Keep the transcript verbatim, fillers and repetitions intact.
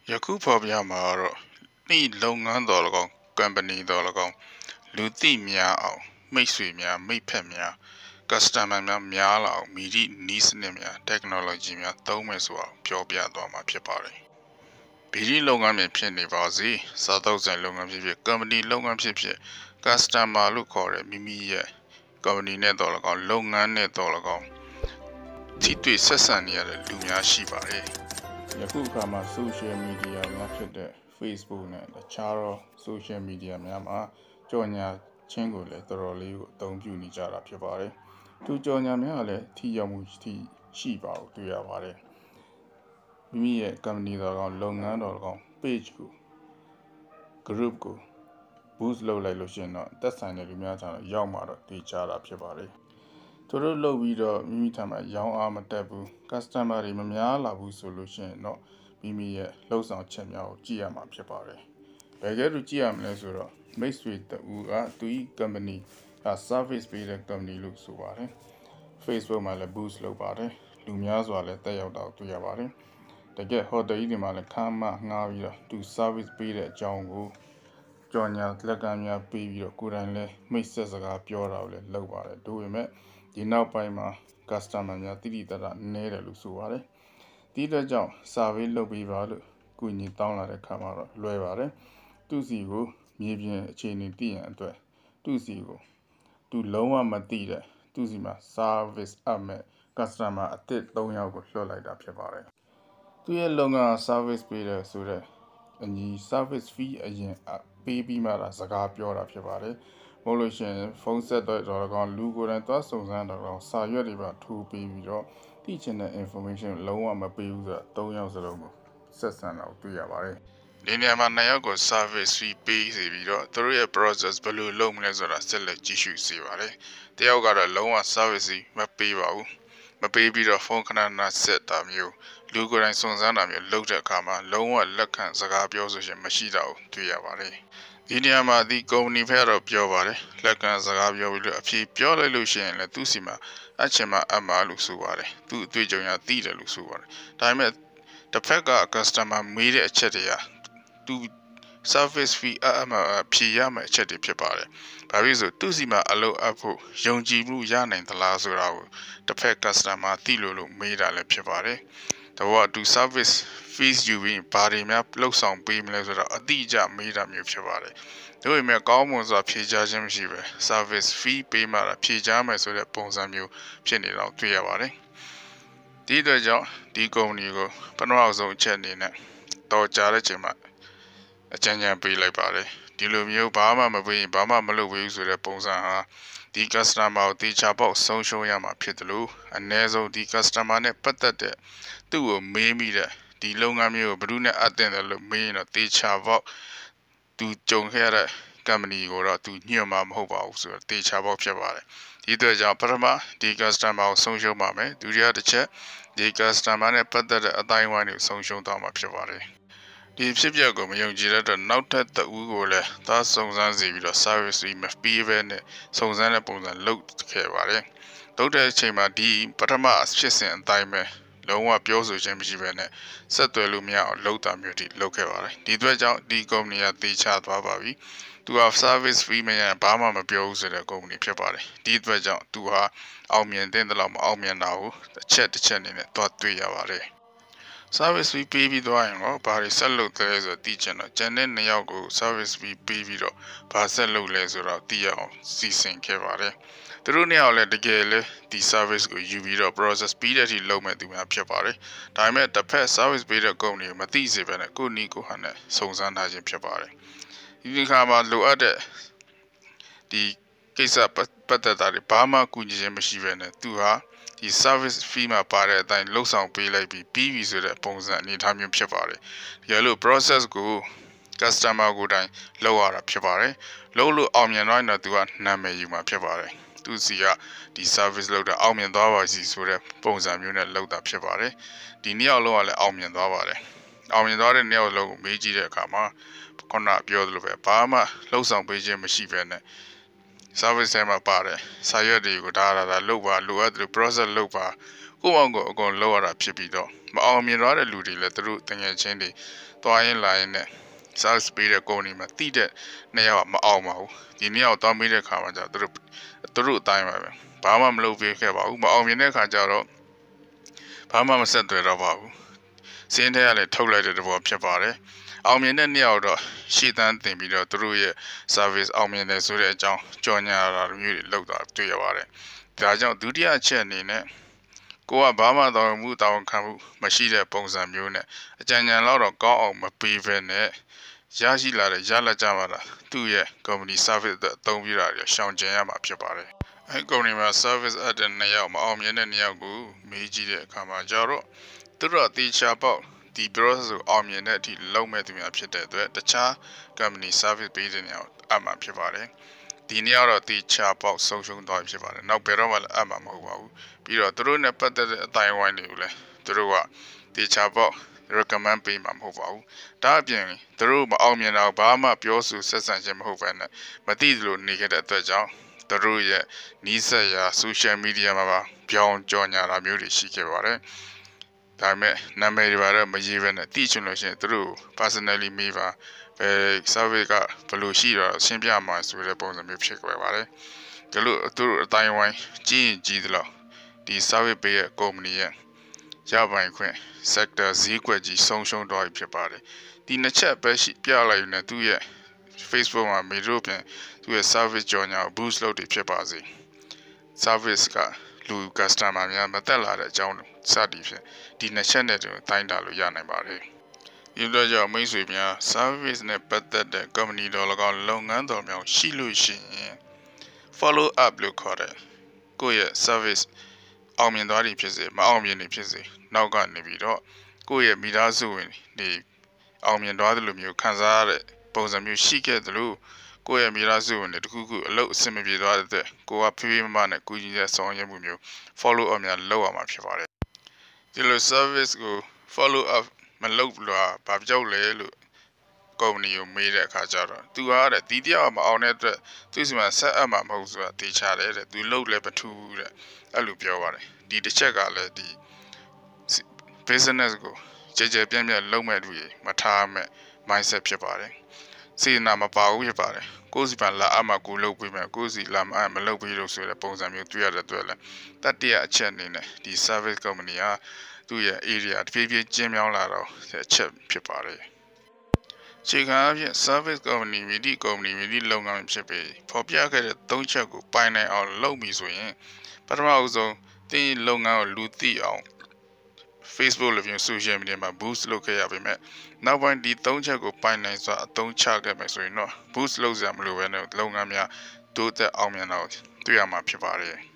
Yaku Pabia Maro, need long and dolgon, company dolgon, Luthimia, Mayswimia, Maypemia, Castamania, Miala, Midi, Nisnemia, Technology, Thomaswa, Piobia Doma Piapari. Bidi Longam Penny Vazi, Southos and Longam Ship, Company Longam Ship, Castama Lucore, Mimi, Company Nedolagon, Long and Nedolagon. Titui Sessania, Lumia Shibari. ယခုအခါမှာ social media များဖြစ်တဲ့ Facebook နဲ့ အခြားသော social media များမှာကြော်ညာချင်းကိုလည်းတော်တော်လေးကိုအသုံးပြုနေကြတာဖြစ်ပါတယ်။သူကြော်ညာများကလည်းထိရောက်မှုရှိပါကိုတွေ့ရပါတယ်။မိမိရဲ့ company တော်ကောင်လုပ်ငန်းတော်ကောင် page ကို group ကို boost လုပ်လိုက်လို့ရှိရင်တော့သက်ဆိုင်တဲ့လူများထံရောက်မှာတော့သိကြတာဖြစ်ပါတယ်။သူတို့လုပ်ပြီးတော့မိမိထံမှာရောင်းအားမတက်ဘူး customer တွေမများလာဘူးဆိုလို့ရှိရင်တော့မိမိရဲ့လှုပ်ဆောင်ချက်များကိုကြည့်ရမှာဖြစ်ပါတယ်။ဘယ်ကဲလို့ကြည့်ရမလဲဆိုတော့မိတ်ဆွေတူကသူဤ company က service ပေးတဲ့ company လို့ဆိုပါတယ်။ Facebook မှာလည်း boost လုပ်ပါတယ်။လူများစွာလည်းတက်ရောက်တာတွေ့ရပါတယ်။တကယ် hotel ကြီးတွေမှာလည်းခမ်းမငှားပြီးတော့သူ service ပေးတဲ့အကြောင်းကိုကြော်ညာလက်ကမ်းများပေးပြီးတော့ကိုယ်တိုင်လည်းမိတ်ဆက်စကားပြောတာကိုလည်းလုပ်ပါတယ်။ဒါပေမဲ့ဒီနောက်ပိုင်းမှာ customer များတိတိတတ်နည်းတယ်လို့ဆိုပါတယ်။ဒီအတွက်ကြောင့် survey လုပ်ပြီးပါလို့ကုညီတောင်းလာတဲ့ခါမှာတော့လွယ်ပါတယ်။သူစီကိုမြေပြင်အခြေအနေသိရန်အတွက်သူစီကိုသူလုံးဝမသိတဲ့သူစီမှာ service အမဲ့ customer အသစ်၃ယောက်ကိုလွှတ်လိုက်တာဖြစ်ပါတယ်။သူရဲ့လုပ်ငန်း service ပေးတယ်ဆိုတဲ့အညီ service fee အရင်ပေးပြီးမှသာစကားပြောတာဖြစ်ပါတယ်။မဟုတ်လို့ရှိရင်ဖုန်းဆက်တော့တော့ကောင်လူကိုယ်တိုင်သွားစုံစမ်းတော့ကောင်စာရွက်တွေပါထိုးပေးပြီးတော့သိချင်တဲ့ information လုံးဝမပေးဘူးဆိုတော့၃ယောက်စလုံးကိုဆက်ဆံတော့တွေ့ရပါတယ်။ဒီနေရာမှာနှစ်ယောက်ကို service fee ပေးစီပြီးတော့သူတို့ရဲ့ process ဘယ်လိုလုပ်မလဲဆိုတာဆက်လက်ကြည့်ရှုစေပါတယ်။တယောက်ကတော့လုံးဝ service fee မပေးပါဘူး။မပေးပြီးတော့ဖုန်းခဏခဏဆက်တာမျိုးလူကိုယ်တိုင်စုံစမ်းတာမျိုးလုပ်တဲ့အခါမှာလုံးဝလက်ခံစကားပြောဆိုရှင်မရှိတော့ဘူးတွေ့ရပါတယ်။ဒီနေရာမှာဒီ company ဖက်တော့ပြောပါတယ်လက်ခံစကားပြောပြီးတော့အဖြေပြောလိုက်လို့ရှိရင်လည်းသူ့စီမှာအချင်မှာအမှားလို့ဆိုပါတယ်သူ့အတွေ့အကြုံရသိတယ်လို့ဆိုပါတယ်ဒါပေမဲ့တစ်ဖက်က customer မေးတဲ့အချက်တွေကသူ service fee အမှားဖြေရမယ့်အချက်တွေဖြစ်ပါတယ်ဘာဖြစ်လို့သူ့စီမှာအလုပ်အပ်ဖို့ယုံကြည်မှုရနိုင်သလားဆိုတာကိုတစ်ဖက် customer သိလို့လို့မေးတာလည်းဖြစ်ပါတယ်တော့သူ service fees ယူပြီးဘာတွေများလောက်ဆောင်ပေးမလဲဆိုတော့အတိအကျမေးတာမျိုးဖြစ်ပါတယ်။ဒါပေမဲ့ကောင်းမွန်စွာဖြေကြားခြင်းမရှိပဲ service fee ပေးမှဖြေကြားမယ်ဆိုတဲ့ပုံစံမျိုးဖြစ်နေတော့တွေ့ရပါတယ်။ဒီအတွက်ကြောင့်ဒီ company ကိုပထမဆုံးအချက်အနေနဲ့တော်ကြားတဲ့ချိန်မှာအကြံဉာဏ်ပေးလိုက်ပါတယ်။ဒီလိုမျိုးဘာမှမပေးရင်ဘာမှမလုပ်ဘူးဆိုတဲ့ပုံစံဟာဒီ customer ကိုတေချာပေါက်ဆုံးရှုံးရမှာဖြစ်တယ်လို့အ ਨੇ ဆုံးဒီ customer နဲ့ပတ်သက်တဲ့သူ့ကိုမေးမိတဲ့ဒီလုပ်ငန်းမျိုးကိုဘယ်သူနဲ့အတင်တယ်လို့မေးရင်တော့တေချာပေါက်သူကြုံခဲ့ရတဲ့ company ကိုတော့သူညှိမှာမဟုတ်ပါဘူးဆိုတော့တေချာပေါက်ဖြစ်ပါတယ်ဒီအတွက်ကြောင့်ပထမဒီ customer ကိုဆုံးရှုံးပါမယ်ဒုတိယတစ်ချက်ဒီ customer နဲ့ပတ်သက်တဲ့အတိုင်းအဝိုင်းကိုဆုံးရှုံးသွားမှာဖြစ်ပါတယ်ဒီဖြစ်ပျက်ကိုမယုံကြည်တဲ့အတွက်နောက်ထပ်တဦးကိုလည်းသာစုံစမ်းစီပြီးတော့ service fee မပေးဘဲနဲ့စုံစမ်းတဲ့ပုံစံလုပ်ခဲ့ပါတယ်လုပ်တဲ့အချိန်မှာဒီပထမဖြစ်စဉ်အတိုင်းပဲလုံးဝပြောဆိုခြင်းမရှိဘဲနဲ့ဆက်သွယ်လို့မရအောင်လုပ်တာမျိုးတွေလုပ်ခဲ့ပါတယ်ဒီအတွက်ကြောင့်ဒီ company ကတေချာသွားပါပြီသူက service fee မရဘာမှမပြောဘူးဆိုတဲ့ company ဖြစ်ပါတယ်ဒီအတွက်ကြောင့်သူဟာအောင်မြင်တဲ့တလောက်မအောင်မြင်တာကိုတစ်ချက်တစ်ချက်အနေနဲ့သွားတွေ့ရပါတယ် service fee ပေးပြီးသွားရင်တော့ဘာတွေဆက်လုပ်တယ်ဆိုတော့သိချင်တော့ကျန်တဲ့နှစ်ယောက်ကို service fee ပေးပြီးတော့ဘာဆက်လုပ်လဲဆိုတော့သိရအောင်စီစဉ်ခဲ့ပါတယ်သူတို့နှစ်ယောက်လည်းတကယ်လည်းဒီ service ကိုယူပြီးတော့ process ပြီးတဲ့အထိလုပ်မဲ့သူများဖြစ်ပါတယ်ဒါပေမဲ့တစ်ဖက် service ပေးတဲ့ company ကိုမသိစေဘဲနဲ့ကိုနီကိုဟန်နဲ့စုံစမ်းထားခြင်းဖြစ်ပါတယ်ဒီခါမှာလိုအပ်တဲ့ဒီကိစ္စပတ်သက်တာတွေဘာမှကူညီခြင်းမရှိဘဲနဲ့သူဟာဒီ service fee မှာပါတဲ့အတိုင်းလှုပ်ဆောင်ပေးလိုက်ပြီးပြီးပြီဆိုတဲ့ပုံစံအနေထားမျိုးဖြစ်ပါတယ်ဒီလို process ကို customer ကိုတိုင်လောက်ရတာဖြစ်ပါတယ်လို့လို့အောင်မြင်တော့တော့သူကနာမည်ယူမှာဖြစ်ပါတယ်သူစီကဒီ service လုပ်တာအောင်မြင်သွားပါစီဆိုတဲ့ပုံစံမျိုးနဲ့လုပ်တာဖြစ်ပါတယ်ဒီနှစ်ယောက်လုံးကလည်းအောင်မြင်သွားပါတယ်အောင်မြင်သွားတဲ့နှစ်ယောက်လုံးကိုမေးကြည့်တဲ့အခါမှာခုနပြောသလိုပဲဘာမှလှုပ်ဆောင်ပေးခြင်းမရှိဘဲနဲ့ service ထဲမှာပါတယ်စာရွက်တွေကိုဒါဒါဒါလုပ်ပါလိုအပ်တယ် process လုပ်ပါကိုယ့်အောင်ကိုအကုန်လုပ်ရတာဖြစ်ပြီးတော့မမအောင်မြင်တော့တဲ့လူတွေလည်းသူတို့တငယ်ချင်းတွေတွားရင်လာရင်နဲ့ service ပေးတဲ့ကုမ္ပဏီမှာတိတဲ့နှစ်ယောက်ကမအောင်ပါဘူးဒီနှစ်ယောက်တောင်းပေးတဲ့ခါမှာကျသူတို့သူတို့အတိုင်းပါပဲဘာမှမလုပ်ပေးခဲ့ပါဘူးမအောင်မြင်တဲ့ခါကျတော့ဘာမှမဆက်သွယ်တော့ပါဘူးစင်းထဲကလည်းထုတ်လိုက်တဲ့သဘောဖြစ်ပါတယ်အောင်မြင်တဲ့နှစ်ယောက်တော့ရှေ့တန်းတင်ပြီးတော့သူတို့ရဲ့ service အောင်မြင်တယ်ဆိုတဲ့အကြောင်းကြော်ညာတာမျိုးတွေလုပ်တာတွေ့ရပါတယ်ဒါကြောင့်ဒုတိယအချက်အနေနဲ့ကိုကဘာမှတောင်းမှုတောင်းခံမှုမရှိတဲ့ပုံစံမျိုးနဲ့အကြံဉာဏ်တော့ကောင်းအောင်မပေးဘဲနဲ့ရရှိလာတဲ့ရလက်ကြမှာသူ့ရဲ့ company service အသုံးပြုတာတွေရှောင်ကျဉ်ရမှာဖြစ်ပါတယ်အဲကုမ္ပဏီမှာ service အတဲ့နှစ်ယောက်မအောင်မြင်တဲ့နှစ်ယောက်ကိုမေးကြည့်တဲ့အခါမှာကျတော့သူတို့အသေးချာပေါ့ဒီ process ကိုအောင်မြင်တဲ့အထိလုံးမဲ့သူများဖြစ်တဲ့အတွက်တခြား company service ပေးတဲ့နေရာအမှဖြစ်ပါတယ်ဒီနေ့ကတော့တေချာပေါက်ဆုံးရှုံးသွားဖြစ်ပါတယ်နောက်ဘယ်တော့မှလည်းအမှမဟုတ်ပါဘူးပြီးတော့သူတို့နဲ့ပတ်သက်တဲ့အတိုင်းဝိုင်းတွေကိုလည်းသူတို့ကတေချာပေါက် recommend ပေးမှာမဟုတ်ပါဘူးဒါအပြင်သူတို့မအောင်မြင်တော့ဘာမှပြောဆိုဆက်ဆံခြင်းမဟုတ်ဘဲနဲ့မသိသလိုနေခဲ့တဲ့အတွက်ကြောင့်သူတို့ရဲ့နီးစပ်ရာ social media မှာပါပြောင်းကြော်ညာတာမျိုးတွေရှိခဲ့ပါတယ်ဒါပေမဲ့နာမည်တွေပါတော့မရေးဘဲနဲ့တိချင်လို့ရှိရင်သူတို့ personally မေးပါဘယ် service ကဘယ်လိုရှိတော့ရှင်းပြမှာဆိုတဲ့ပုံစံမျိုးဖြစ်ခဲ့ပါတယ်ဒါလို့သူတို့အတိုင်းဝိုင်းကြီးရင်ကြီးသလားဒီ service ပေးရဲ့ company ရဲ့ရပိုင်ခွင့် sector ဈေးကွက်ကြီးဆုံးရှုံးသွားပြီဖြစ်ပါတယ်ဒီနှစ်ချက်ပဲရှိပြလိုက်ရင်သူ့ရဲ့ Facebook မှာမေတို့ပြန်သူ့ရဲ့ service ကြော်ညာ boost လုပ်တွေဖြစ်ပါစေ service ကလူ customer များမတက်လာတဲ့အကြောင်းစသည်ဖြင့်ဒီနှစ်ချက်နဲ့တိုင်းတာလို့ရနိုင်ပါတယ်ဒီတော့ကြောင့်မိတ်ဆွေများ service နဲ့ပတ်သက်တဲ့ company တော်၎င်းလုပ်ငန်းတော်များရှိလို့ရှိရင် follow up လို့ခေါ်တဲ့ကိုယ့်ရဲ့ service အောင်မြင်သွားပြီဖြစ်စေမအောင်မြင်နေဖြစ်စေနောက်ကနေပြီးတော့ကိုယ့်ရဲ့မိသားစုဝင်တွေအောင်မြင်သွားတယ်လို့မျိုးခံစားရတဲ့ပုံစံမျိုးရှိခဲ့တယ်လို့ကိုယ့်ရဲ့မိသားစုဝင်တွေတခုခုအလုပ်အဆင်မပြေသွားတဲ့အတွက်ကိုကဖေးဖေးမမနဲ့ကူညီတဲ့ဆောင်ရွက်မှုမျိုး follow up များလုပ်ရမှာဖြစ်ပါတယ်ဒီလို service ကို follow up မလုပ်လို့ဘာပြောက်လဲလို့ကုမ္ပဏီကိုမေးတဲ့အခါကျတော့သူကတဲ့ဒီတရားမအောင်တဲ့အတွက်သူ့စီမှာဆက်အပ်မှာမဟုတ်ဆိုတာသိချတယ်တဲ့သူလုပ်လဲမထူးတဲ့အဲ့လိုပြောပါတယ်ဒီတစ်ချက်ကလည်းဒီ business ကိုကြေကြေပြန့်ပြန့်လုပ်မဲ့လူတွေမထားမဲ့ mindset ဖြစ်ပါတယ်စေနာမပါဘူးဖြစ်ပါတယ်ကိုယ်စီပါလာအမှကိုလုပ်ပြီးမယ်ကိုယ်စီလာမအမလုပ်ပြီးလို့ဆိုတဲ့ပုံစံမျိုးတွေ့ရတဲ့အတွက်လည်းတတိယအချက်အနေနဲ့ဒီ service company ကသူ့ရဲ့ area တဖြည်းဖြည်းကျင်းမြောင်းလာတော့အချက်ဖြစ်ပါတယ်ခြေခံအဖြစ် service company မြည်သည့် company မြည်သည့်လုပ်ငန်းဖြစ်ပြီးဖော်ပြခဲ့တဲ့သုံးချက်ကိုပိုင်နိုင်အောင်လုပ်ပြီးဆိုရင်ပထမအဆုံးတင်းလုပ်ငန်းကိုလူသိအောင် Facebook လိုမျိုး social media မှာ boost လုပ်ခဲ့ရပေမဲ့နောက်ပိုင်းဒီသုံးချက်ကိုပိုင်နိုင်စွာအသုံးချခဲ့မယ်ဆိုရင်တော့ boost လုပ်စရာမလိုဘဲနဲ့လုပ်ငန်းများတိုးတက်အောင်မြင်တော့တွေ့ရမှာဖြစ်ပါတယ်